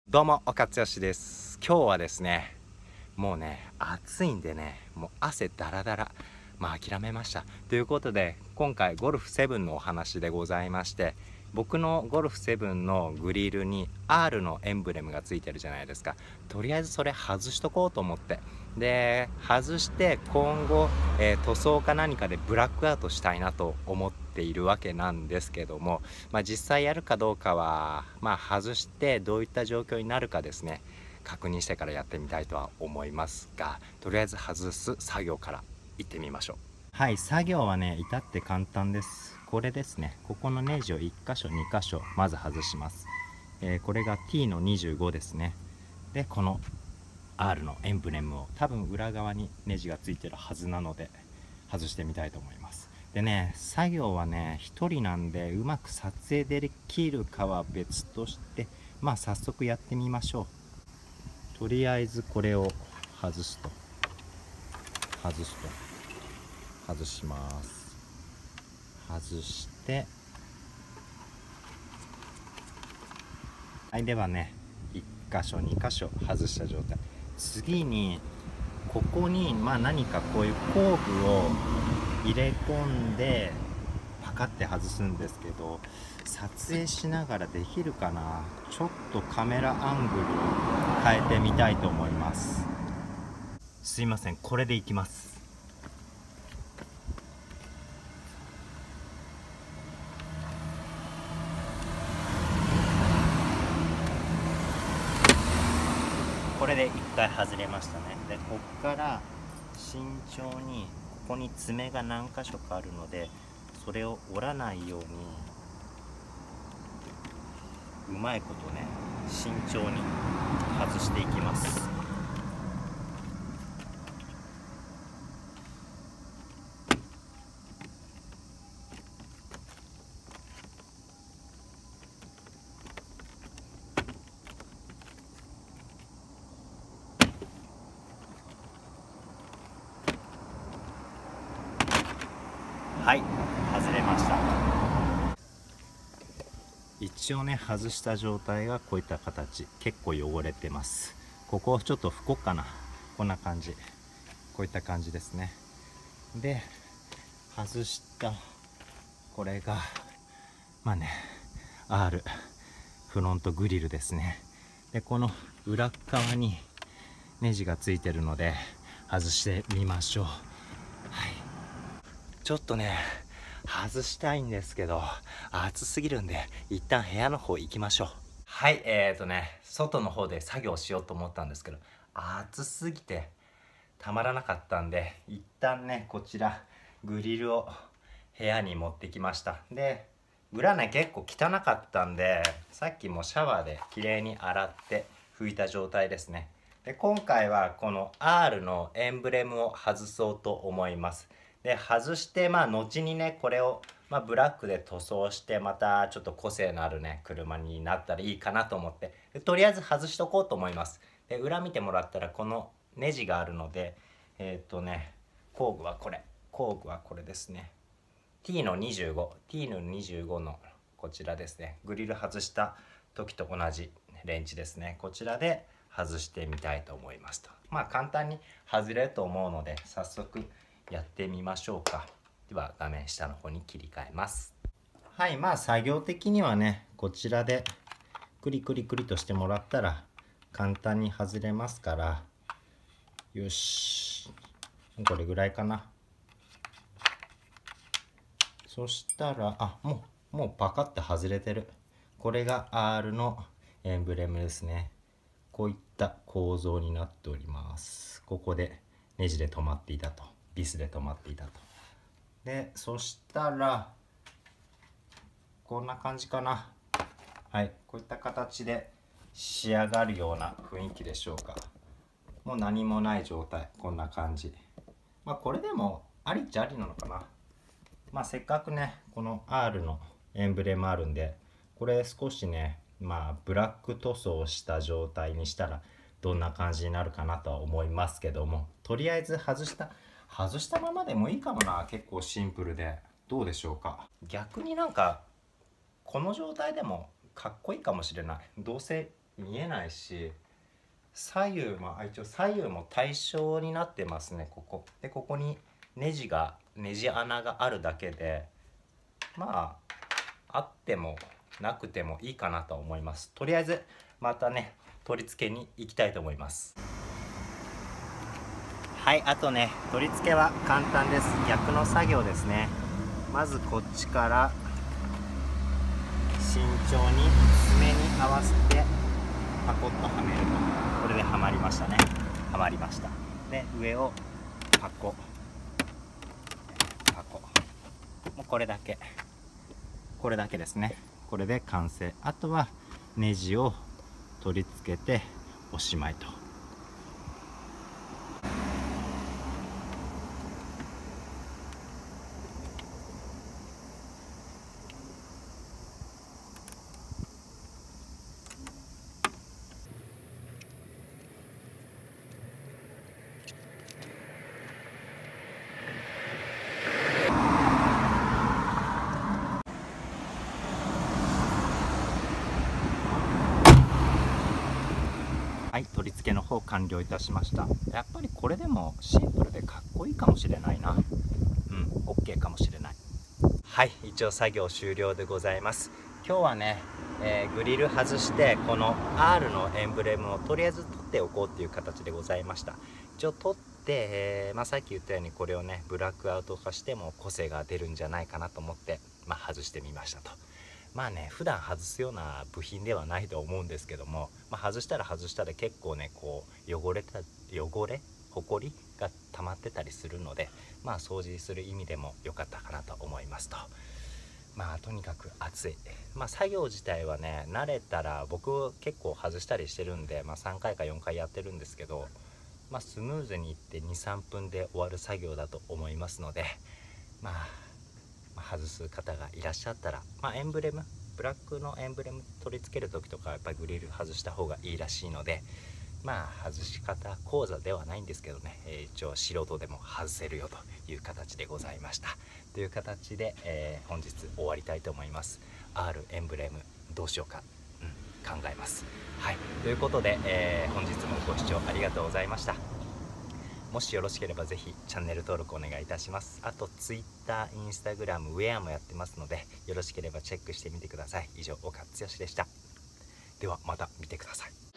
どうも、おかつよしです。今日はですね、もうね、暑いんでね、もう汗だらだら、諦めました。ということで、今回ゴルフ7のお話でございまして、僕のゴルフ7のグリルに R のエンブレムがついてるじゃないですか。とりあえずそれ外しとこうと思って。で、外して今後、塗装か何かでブラックアウトしたいなと思っているわけなんですけども、実際やるかどうかは、外してどういった状況になるかですね、確認してからやってみたいとは思いますが、とりあえず外す作業から行ってみましょう。はい、作業はね、至って簡単です。これですね、ここのネジを1箇所2箇所まず外します。これが T の25ですね。で、この R のエンブレムを多分裏側にネジがついてるはずなので外してみたいと思います。でね、作業はね1人なんでうまく撮影できるかは別として、早速やってみましょう。とりあえずこれを外すと外します。外して、はい、ではね1箇所2箇所外した状態。次にここに何かこういう工具を入れ込んでパカって外すんですけど、撮影しながらできるかな。ちょっとカメラアングルを変えてみたいと思います。すいません、これでいきます。これで一回外れましたね。でこっから慎重に、ここに爪が何箇所かあるのでそれを折らないようにうまいことね、慎重に外していきます。はい、外れました。一応ね、外した状態がこういった形。結構汚れてます。ここをちょっと拭こうかな。こんな感じ、こういった感じですね。で外したこれがR フロントグリルですね。でこの裏側にネジがついてるので外してみましょう。はい、ちょっとね外したいんですけど暑すぎるんで一旦部屋の方行きましょう。はい、外の方で作業しようと思ったんですけど暑すぎてたまらなかったんで、一旦ねこちらグリルを部屋に持ってきました。で裏ね結構汚かったんで、さっきもシャワーできれいに洗って拭いた状態ですね。で今回はこの R のエンブレムを外そうと思います。で外して後にねこれをブラックで塗装してまたちょっと個性のあるね車になったらいいかなと思って、とりあえず外しとこうと思います。で裏見てもらったらこのネジがあるので、工具はこれですね。 T の 25T の25のこちらですね。グリル外した時と同じレンチですね。こちらで外してみたいと思いますと。簡単に外れると思うので早速やってみましょうか。では画面下の方に切り替えます。はい、作業的にはねこちらでクリクリクリとしてもらったら簡単に外れますから、よし、これぐらいかな。そしたらもうパカッて外れてる。これが R のエンブレムですね。こういった構造になっております。ここでネジで止まっていたと、ビスで止まっていたと。でそしたらこんな感じかな。はい、こういった形で仕上がるような雰囲気でしょうか。もう何もない状態、こんな感じ。これでもありっちゃありなのかな。せっかくねこの R のエンブレムあるんで、これ少しねブラック塗装した状態にしたらどんな感じになるかなとは思いますけども、とりあえず外したままでもいいかもな。結構シンプルでどうでしょうか。逆にこの状態でもかっこいいかもしれない。どうせ見えないし、左右も一応左右も対称になってますね。ここでここにネジ穴があるだけで、まああってもなくてもいいかなと思います。とりあえずまたね取り付けに行きたいと思います。はい、あとね取り付けは簡単です。逆の作業ですね。まずこっちから慎重に爪に合わせてパコッとはめると、これではまりましたね。はまりました。で上をパコパコ、もうこれだけですね。これで完成。あとはネジを取り付けておしまいと。はい、取り付けの方完了いたしました。やっぱりこれでもシンプルでかっこいいかもしれないな。OK かもしれない。はい、一応作業終了でございます。今日はね、グリル外してこの R のエンブレムをとりあえず取っておこうっていう形でございました。一応取って、さっき言ったようにこれをねブラックアウト化しても個性が出るんじゃないかなと思って、外してみましたと。普段外すような部品ではないと思うんですけども、外したら結構ねこうほこりが溜まってたりするので、掃除する意味でも良かったかなと思いますと。とにかく暑い。作業自体はね慣れたら僕結構外したりしてるんで、3回か4回やってるんですけど、スムーズにいって2、3分で終わる作業だと思いますので、外す方がいらっしゃったら、エンブレムブラックのエンブレム取り付ける時とかやっぱりグリル外した方がいいらしいので、外し方講座ではないんですけどね、一応素人でも外せるよという形でございました。という形で、本日終わりたいと思います。 R エンブレムどうしようか、考えます。はい、ということで、本日もご視聴ありがとうございました。もしよろしければぜひチャンネル登録お願いいたします。あと Twitter、Instagram、ウェアもやってますので、よろしければチェックしてみてください。以上、岡剛でした。ではまた見てください。